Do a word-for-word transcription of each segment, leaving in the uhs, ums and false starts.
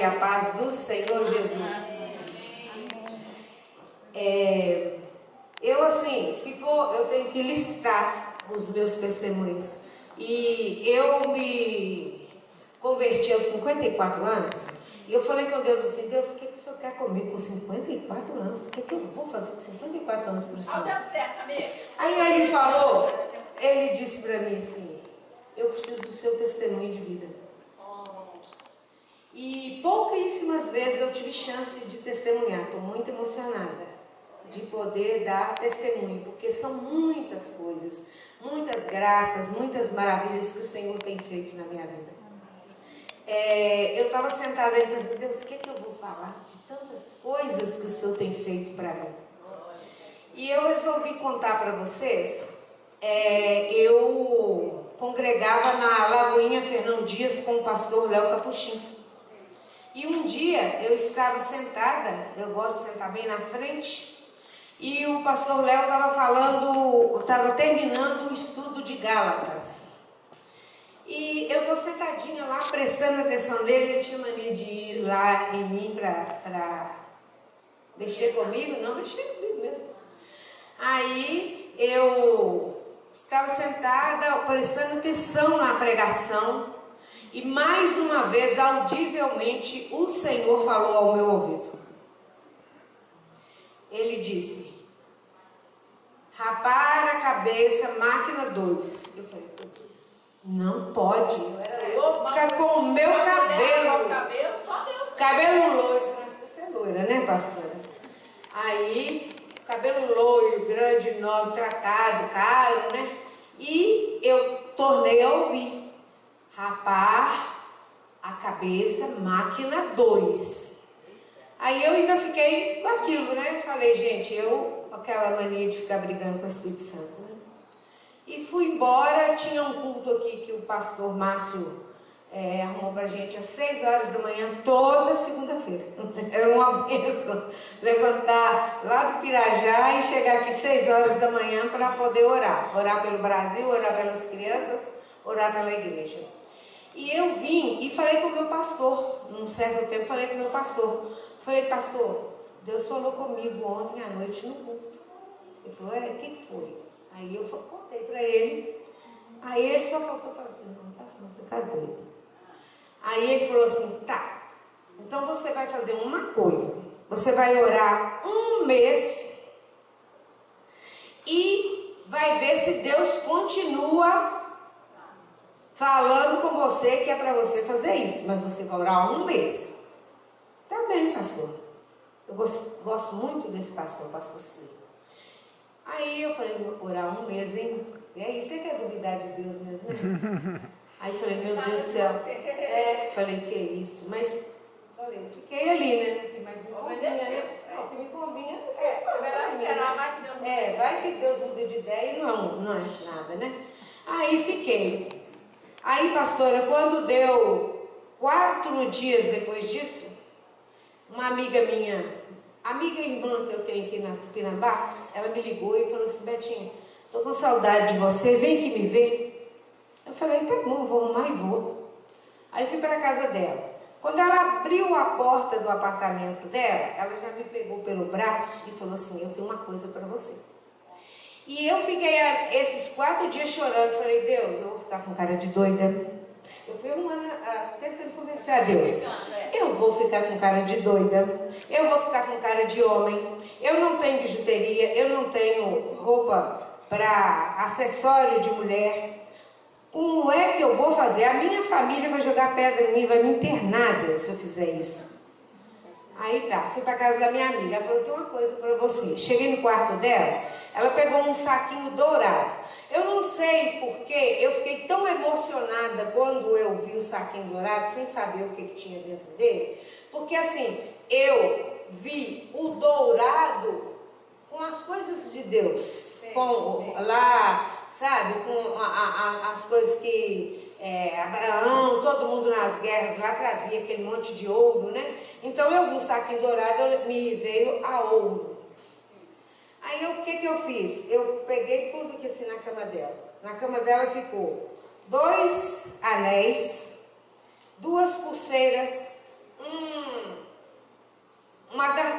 a paz do Senhor Jesus. É, eu assim, se for, eu tenho que listar os meus testemunhos. E eu me converti aos cinquenta e quatro anos. E eu falei com Deus assim: Deus, o que, que o Senhor quer comigo com cinquenta e quatro anos? O que, que eu vou fazer com cinquenta e quatro anos para o Senhor? Aí ele falou, ele disse para mim assim: eu preciso do seu testemunho de vida. E pouquíssimas vezes eu tive chance de testemunhar. Estou muito emocionada de poder dar testemunho, porque são muitas coisas, muitas graças, muitas maravilhas que o Senhor tem feito na minha vida. É, eu estava sentada e pensando: Deus, o que, é que eu vou falar de tantas coisas que o Senhor tem feito para mim? E eu resolvi contar para vocês. É, eu congregava na Lagoinha Fernão Dias com o pastor Léo Capuchin. E um dia eu estava sentada, eu gosto de sentar bem na frente, e o pastor Léo estava falando, estava terminando o estudo de Gálatas. E eu estou sentadinha lá, prestando atenção nele. Ele tinha mania de ir lá em mim para mexer comigo, não mexer comigo mesmo. Aí eu estava sentada, prestando atenção na pregação. E mais uma vez, audivelmente, o Senhor falou ao meu ouvido. Ele disse: rapar a cabeça, máquina dois. Eu falei: não pode. Eu era louca com o meu cabelo. Cabelo loiro. Você é loira, né, pastora? Aí, cabelo loiro, grande, nobre, tratado, caro, né? E eu tornei a ouvir: rapar a cabeça, máquina dois. Aí eu ainda fiquei com aquilo, né? Falei: gente, eu, aquela mania de ficar brigando com o Espírito Santo, né? E fui embora. Tinha um culto aqui que o pastor Márcio é, arrumou pra gente às seis horas da manhã, toda segunda-feira. Era uma bênção levantar lá do Pirajá e chegar aqui seis horas da manhã para poder orar. Orar pelo Brasil, orar pelas crianças, orar pela igreja. E eu vim e falei com o meu pastor, num certo tempo falei com o meu pastor. Falei: pastor, Deus falou comigo ontem à noite no culto. Ele falou: é, o que, que foi? Aí eu contei para ele. Aí ele só faltou falar assim: não, não faça não, você está doido. Aí ele falou assim: tá, então você vai fazer uma coisa. Você vai orar um mês e vai ver se Deus continua falando com você que é para você fazer isso, mas você vai orar um mês. Tá bem, pastor. Eu gosto, gosto muito desse pastor, pastor Ciro. Aí eu falei: vou orar um mês, hein? E aí, você quer duvidar de Deus mesmo, né? Aí falei: meu Deus do céu. É, falei: que isso? Mas, falei, fiquei ali, né? Mas me convinha, né? É, o que me convinha é, é, vai que Deus muda de ideia e não, não é nada, né? Aí fiquei. Aí, pastora, quando deu quatro dias depois disso, uma amiga minha, amiga e irmã que eu tenho aqui na Tupinambás, ela me ligou e falou assim: Betinha, tô com saudade de você, vem aqui me ver. Eu falei: tá bom, vou arrumar e vou. Aí fui para a casa dela. Quando ela abriu a porta do apartamento dela, ela já me pegou pelo braço e falou assim: eu tenho uma coisa para você. E eu fiquei esses quatro dias chorando. Falei: Deus, eu vou ficar com cara de doida. Eu fui uma, tentando convencer a Deus. Eu vou ficar com cara de doida. Eu vou ficar com cara de homem. Eu não tenho bijuteria. Eu não tenho roupa para acessório de mulher. Como é que eu vou fazer? A minha família vai jogar pedra em mim, vai me internar, Deus, se eu fizer isso. Aí tá, fui para casa da minha amiga. Ela falou: tem uma coisa para você. Cheguei no quarto dela, ela pegou um saquinho dourado. Eu não sei porque eu fiquei tão emocionada quando eu vi o saquinho dourado, sem saber o que, que tinha dentro dele. Porque assim, eu vi o dourado com as coisas de Deus. Sim, com sim. Lá, sabe, com a, a, as coisas que... É, Abraão, todo mundo nas guerras lá trazia aquele monte de ouro, né? Então eu vi um saquinho dourado, me veio a ouro. Aí o que que eu fiz? Eu peguei e pus aqui assim na cama dela. Na cama dela ficou dois anéis, duas pulseiras, um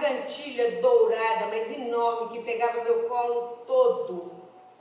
antilha dourada, mas enorme, que pegava meu colo todo.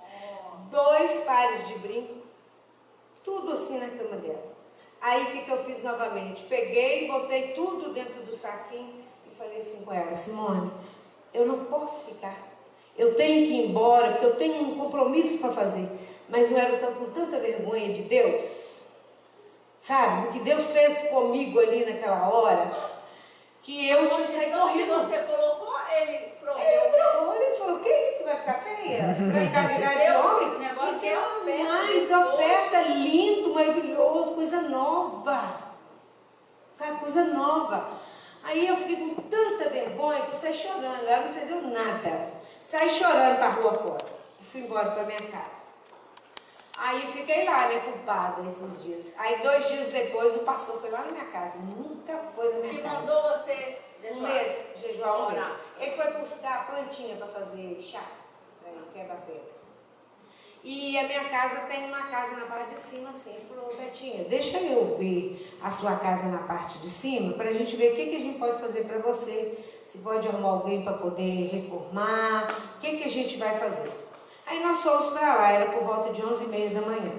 Dois pares de brinco, tudo assim na cama dela. Aí o que, que eu fiz novamente? Peguei, botei tudo dentro do saquinho e falei assim com ela: Simone, eu não posso ficar. Eu tenho que ir embora, porque eu tenho um compromisso para fazer. Mas eu era com tanta vergonha de Deus, sabe? Do que Deus fez comigo ali naquela hora, que eu tinha que sair correndo. Você colocou ele pronto. Ele pegou, ele falou: o que é isso? Você vai ficar feia? Você vai ficar virada de homem? negócio Me deu mais oferta, lindo, maravilhoso, coisa nova. Sabe, coisa nova. Aí eu fiquei com tanta vergonha que eu saí chorando, ela não entendeu nada. Saí chorando para a rua fora. Fui embora para minha casa. Aí fiquei lá, né, culpada esses dias. Aí dois dias depois o pastor foi lá na minha casa. Nunca foi na minha que casa. Que mandou você jejuar? Um mês, jejuar um mês. Ele foi buscar plantinha para fazer chá, para quebra-pedra. E a minha casa tem uma casa na parte de cima, assim. Ele falou: Betinha, deixa eu ver a sua casa na parte de cima, para a gente ver o que, que a gente pode fazer para você. Se pode arrumar alguém para poder reformar, o que, que a gente vai fazer. Aí nós fomos para lá, era por volta de onze e meia da manhã.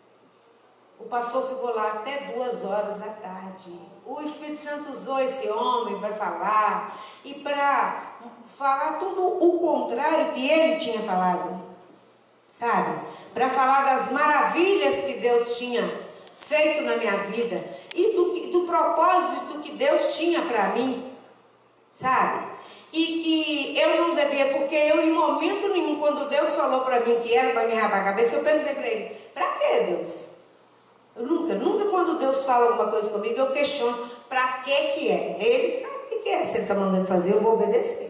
O pastor ficou lá até duas horas da tarde. O Espírito Santo usou esse homem para falar, e para falar tudo o contrário que ele tinha falado. Sabe? Para falar das maravilhas que Deus tinha feito na minha vida e do, do propósito que Deus tinha para mim, sabe? E que eu não devia, porque eu em momento nenhum, quando Deus falou para mim que era para me rapar a cabeça, eu perguntei para ele: para que, Deus? Eu nunca, nunca quando Deus fala alguma coisa comigo, eu questiono para que que é. Ele sabe o que, que é, se ele está mandando fazer, eu vou obedecer.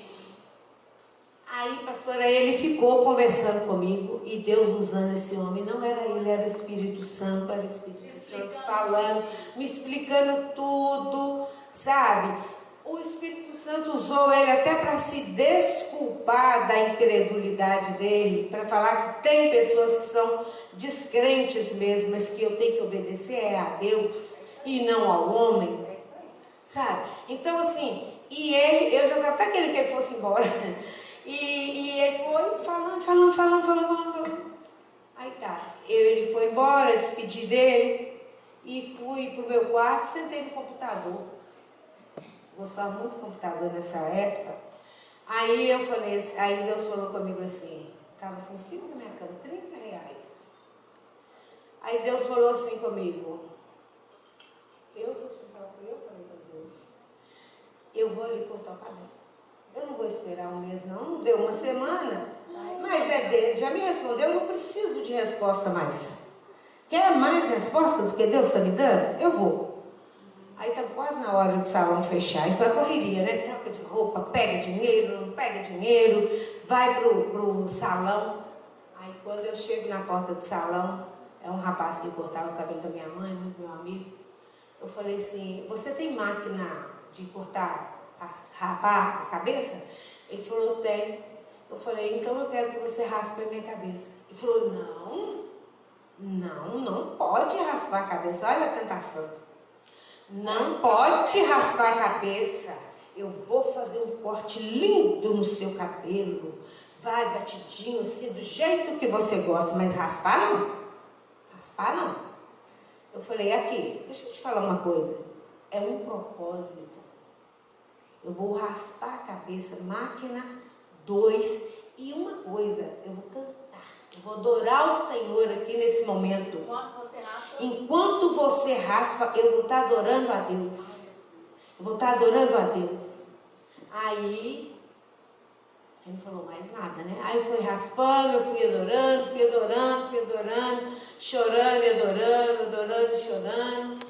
Aí, pastora, ele ficou conversando comigo, e Deus usando esse homem, não era ele, era o Espírito Santo, era o Espírito Santo falando, me explicando tudo, sabe? O Espírito Santo usou ele até para se desculpar da incredulidade dele, para falar que tem pessoas que são descrentes mesmo, mas que eu tenho que obedecer é a Deus e não ao homem, sabe? Então, assim, e ele, eu já estava até querendo que ele fosse embora. E, e ele foi falando, falando, falando, falando, falando, falando. Aí tá, eu, ele foi embora, despedi dele e fui pro meu quarto, sentei no computador. Gostava muito do computador nessa época. Aí eu falei assim, aí Deus falou comigo assim, estava assim em cima da minha cama, trinta reais. Aí Deus falou assim comigo, eu, Deus falou comigo, eu falei para Deus, eu vou ali cortar o cabelo. Eu não vou esperar um mês não, não deu uma semana, mas é dele, já me respondeu, eu não preciso de resposta mais. Quer mais resposta do que Deus está me dando? Eu vou. Aí está quase na hora do salão fechar, e foi a correria, né? Troca de roupa, pega dinheiro, não pega dinheiro, vai pro, pro salão. Aí quando eu chego na porta do salão, é um rapaz que cortava o cabelo da minha mãe, muito meu amigo. Eu falei assim, você tem máquina de cortar, rapar a cabeça? Ele falou, tem. Eu falei, então eu quero que você raspe a minha cabeça. Ele falou, não, não, não pode raspar a cabeça. Olha a cantação. Não pode raspar a cabeça. Eu vou fazer um corte lindo no seu cabelo. Vai batidinho assim, do jeito que você gosta. Mas raspar não. Raspar não. Eu falei, aqui, deixa eu te falar uma coisa. É um propósito. Eu vou raspar a cabeça, máquina dois. E uma coisa, eu vou cantar. Eu vou adorar o Senhor aqui nesse momento. Enquanto você raspa, Enquanto você raspa, eu vou estar adorando a Deus. Eu vou estar adorando a Deus. Aí, ele não falou mais nada, né? Aí foi raspando, eu fui adorando, fui adorando, fui adorando, chorando e adorando, adorando e chorando.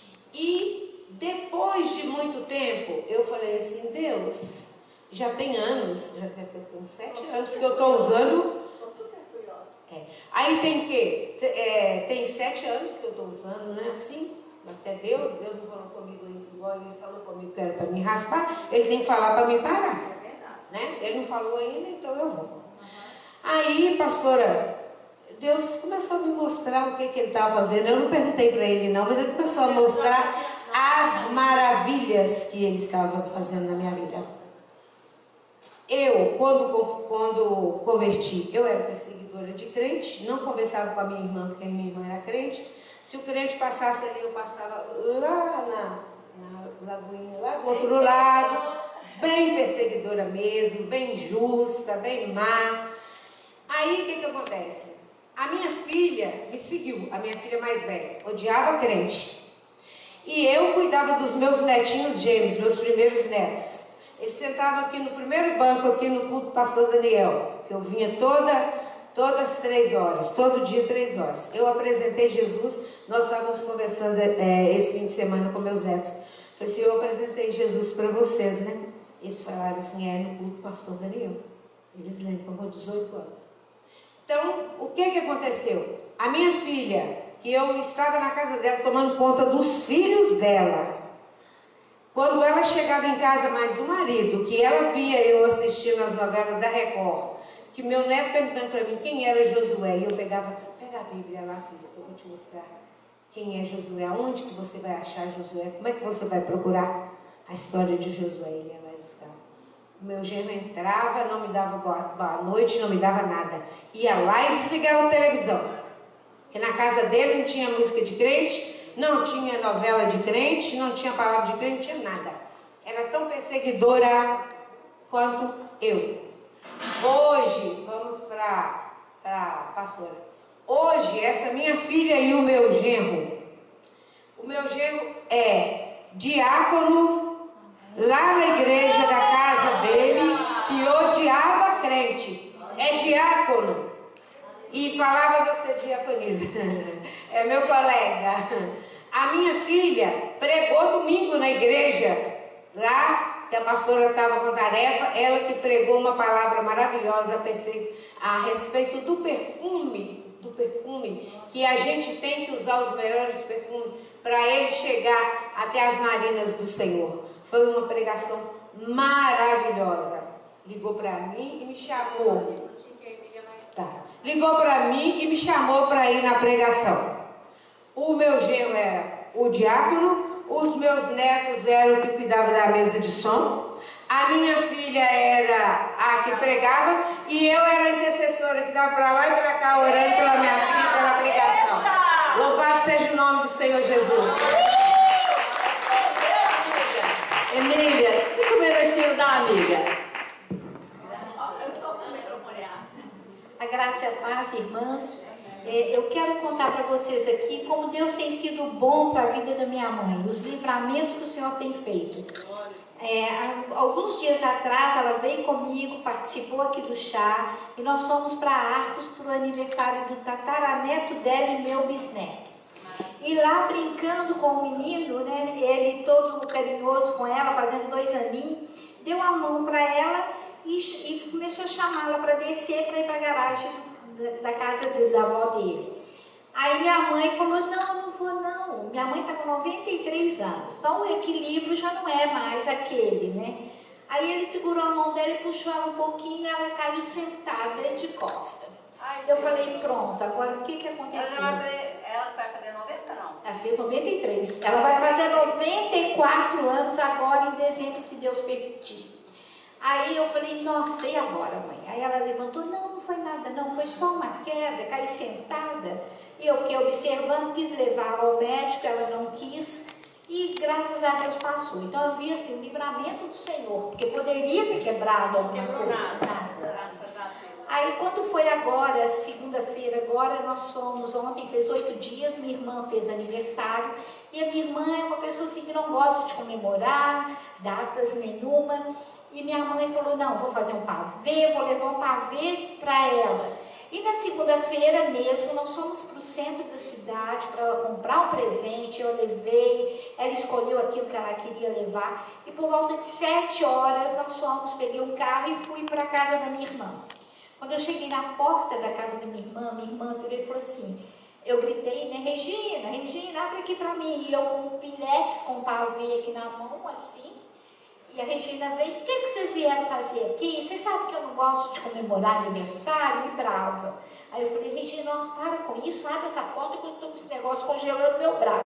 E depois de muito tempo, eu falei assim, Deus, já tem anos, já deve ter uns sete anos que eu estou usando. É. Aí tem que, é, tem sete anos que eu estou usando, né? Assim, até Deus, Deus não falou comigo igual ele falou comigo que era para me raspar, ele tem que falar para me parar. Né? Ele não falou ainda, então eu vou. Uhum. Aí, pastora, Deus começou a me mostrar o que, que ele estava fazendo. Eu não perguntei para ele não, mas ele começou a mostrar as maravilhas que ele estava fazendo na minha vida. Eu, quando, quando converti, eu era perseguidora de crente, não conversava com a minha irmã, porque a minha irmã era crente. Se o crente passasse ali, eu passava lá na, na lagoinha, lá do outro lado, bem perseguidora mesmo, bem justa, bem má. Aí, o que que acontece? A minha filha me seguiu, a minha filha mais velha, odiava crente. E eu cuidava dos meus netinhos gêmeos, meus primeiros netos. Eles sentavam aqui no primeiro banco, aqui no culto do pastor Daniel, que eu vinha toda, todas as três horas, todo dia três horas. Eu apresentei Jesus, nós estávamos conversando é, esse fim de semana com meus netos. Falei assim, eu apresentei Jesus para vocês, né? Eles falaram assim, é no culto do pastor Daniel. Eles lembram, com dezoito anos. Então, o que que aconteceu? A minha filha, que eu estava na casa dela tomando conta dos filhos dela, quando ela chegava em casa mais do marido, que ela via eu assistindo as novelas da Record, que meu neto perguntando para mim quem era Josué, e eu pegava, pega a Bíblia lá, filha, eu vou te mostrar quem é Josué, aonde que você vai achar Josué, como é que você vai procurar a história de Josué, ele ia lá e buscava. O meu genro entrava, não me dava boa noite, não me dava nada, ia lá e desligava a televisão, porque na casa dele não tinha música de crente, não tinha novela de crente, não tinha palavra de crente, não tinha nada. Era tão perseguidora quanto eu. Hoje, vamos para a pastora. Hoje, essa minha filha e o meu genro, o meu genro é diácono lá na igreja da casa dele, que odiava crente. É diácono. E falava você diaconisa. É meu colega. A minha filha pregou domingo na igreja, lá, que a pastora estava com tarefa, ela que pregou uma palavra maravilhosa, perfeita, a respeito do perfume, do perfume, que a gente tem que usar os melhores perfumes para ele chegar até as narinas do Senhor. Foi uma pregação maravilhosa. Ligou para mim e me chamou. Tá. Ligou para mim e me chamou para ir na pregação. O meu genro era o diácono, os meus netos eram o que cuidava da mesa de som, a minha filha era a que pregava e eu era a intercessora que estava para lá e para cá orando pela minha filha e pela pregação. Louvado seja o nome do Senhor Jesus. Emília, cinco minutinhos da amiga. A graça e a paz, irmãs. Eu quero contar para vocês aqui como Deus tem sido bom para a vida da minha mãe, os livramentos que o Senhor tem feito. É, alguns dias atrás ela veio comigo, participou aqui do chá e nós fomos para Arcos para o aniversário do tataraneto dela e meu bisneto. E lá brincando com o menino, né, ele todo carinhoso com ela, fazendo dois aninhos, deu a mão para ela e, e começou a chamá-la para descer para ir para a garagem da casa dele, da avó dele. Aí minha mãe falou, não, não vou não. Minha mãe está com noventa e três anos, então o equilíbrio já não é mais aquele, né? Aí ele segurou a mão dela e puxou ela um pouquinho e ela caiu sentada de costa. Ai, eu falei, pronto, agora o que que aconteceu? Ela vai, ela vai fazer noventa, não? Ela fez noventa e três. Ela vai fazer noventa e quatro anos agora em dezembro, se Deus permitir. Aí eu falei, nossa, e agora, mãe? Aí ela levantou, não, não foi nada, não, foi só uma queda, caí sentada. E eu fiquei observando, quis levar ao médico, ela não quis, e graças a Deus passou. Então eu vi assim, o livramento do Senhor, porque poderia ter quebrado alguma Quebrou coisa, nada. nada. Graças a Deus. Aí quando foi agora, segunda-feira, agora nós fomos, ontem fez oito dias, minha irmã fez aniversário, e a minha irmã é uma pessoa assim que não gosta de comemorar datas nenhuma. E minha mãe falou, não, vou fazer um pavê, vou levar um pavê para ela. E na segunda-feira mesmo, nós fomos para o centro da cidade para ela comprar um presente, eu levei, ela escolheu aquilo que ela queria levar. E por volta de sete horas, nós fomos, peguei um carro e fui para a casa da minha irmã. Quando eu cheguei na porta da casa da minha irmã, minha irmã virou e falou assim, eu gritei, né, Regina, Regina, abre aqui para mim. E eu com um pirex, com um pavê aqui na mão, assim. E a Regina veio, o que, que vocês vieram fazer aqui? Vocês sabem que eu não gosto de comemorar aniversário, e brava. Aí eu falei, Regina, para com isso, abre essa porta que eu estou com esse negócio congelando meu braço.